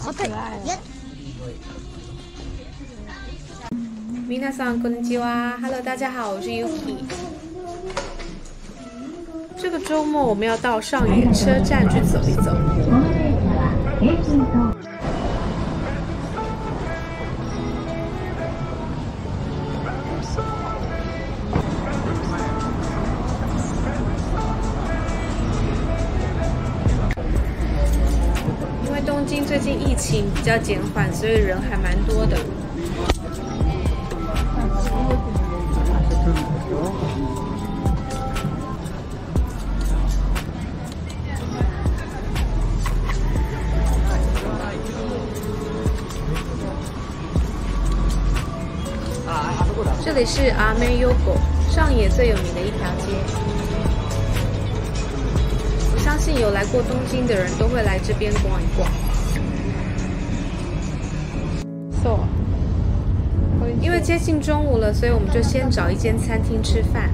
好可爱哦！ 皆さんこんにちは ，Hello， 大家好，我是 Yuki。这个周末我们要到上野车站去走一走。因为东京最近疫情比较减缓，所以人还蛮多的。这里是阿妹优狗，上野最有名的一条街。我相信有来过东京的人都会来这边逛一逛。因为接近中午了，所以我们就先找一间餐厅吃饭。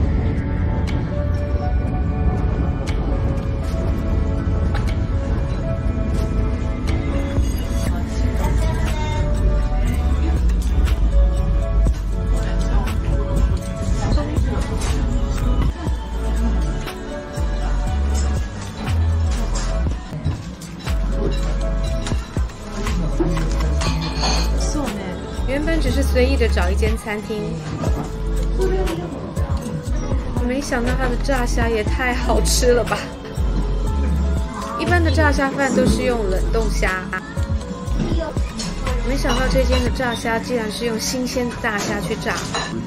原本只是随意的找一间餐厅，没想到它的炸虾也太好吃了吧！一般的炸虾饭都是用冷冻虾，没想到这间的炸虾竟然是用新鲜的大虾去炸。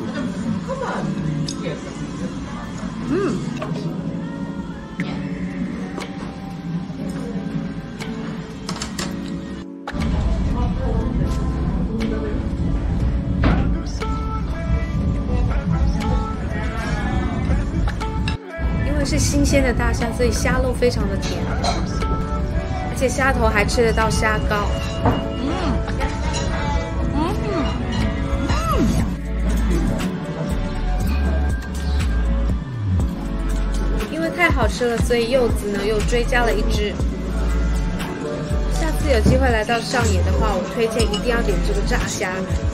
是新鲜的大虾，所以虾肉非常的甜，而且虾头还吃得到虾膏。因为太好吃了，所以柚子呢又追加了一只。下次有机会来到上野的话，我推荐一定要点这个炸虾。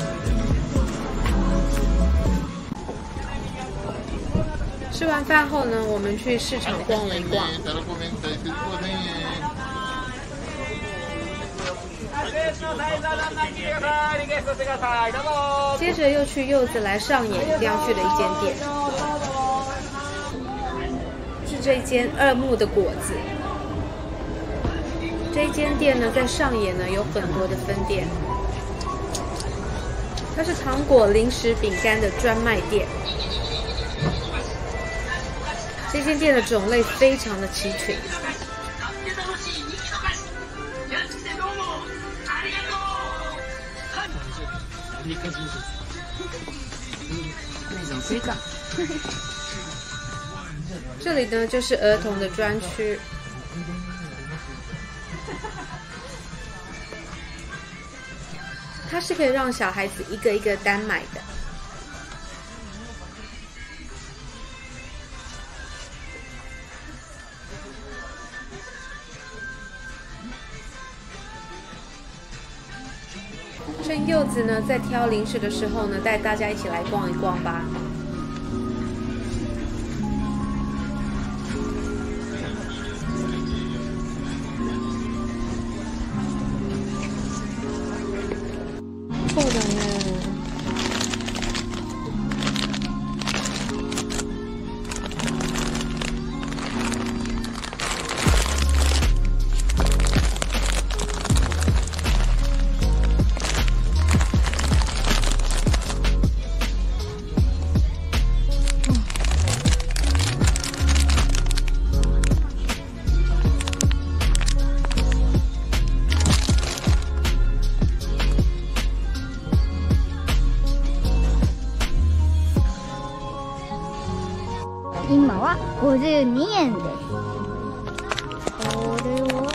吃完饭后呢，我们去市场逛了一逛，接着又去柚子来上野一定要去的一间店，是这间二木的果子。这一间店呢，在上野呢有很多的分店，它是糖果、零食、饼干的专卖店。这间店的种类非常的齐全。这里呢就是儿童的专区，它是可以让小孩子一个一个单买的。趁柚子呢在挑零食的时候呢，带大家一起来逛一逛吧。そうだね。 今は52円です。これを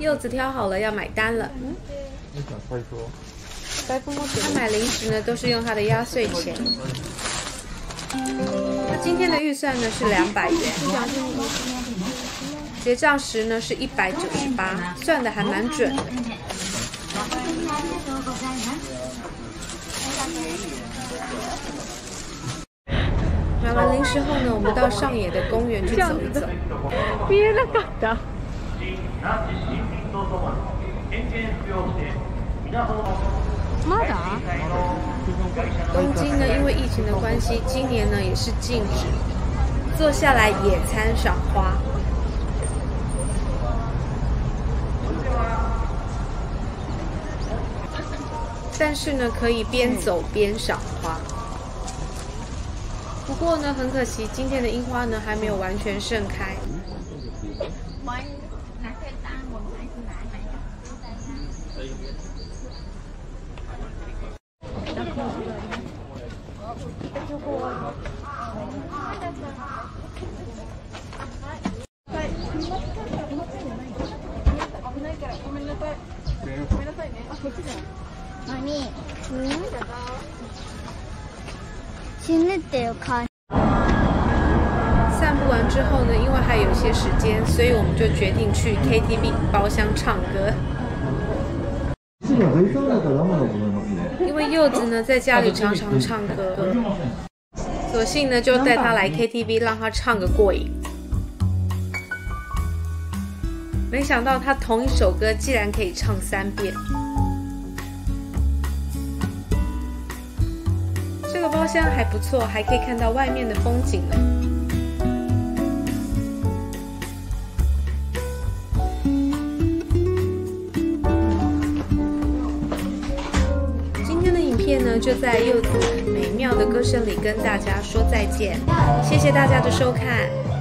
柚子挑好了，要买单了。他买零食呢，都是用他的压岁钱。那今天的预算呢是200元，结账时呢是198，算的还蛮准的。买完零食后呢，我们到上野的公园去走一走。 見えなかった。まだ？ 东京呢，因为疫情的关系，今年呢也是禁止坐下来野餐赏花。但是呢，可以边走边赏花。不过呢，很可惜，今天的樱花呢还没有完全盛开。散步完之后呢，因为还有一些时间，所以我们就决定去 KTV 包厢唱歌。因为柚子呢在家里常常唱歌，索性呢就带他来 KTV 让他唱个过瘾。没想到他同一首歌竟然可以唱3遍。这个包厢还不错，还可以看到外面的风景呢。今天的影片呢，就在柚子美妙的歌声里跟大家说再见，谢谢大家的收看。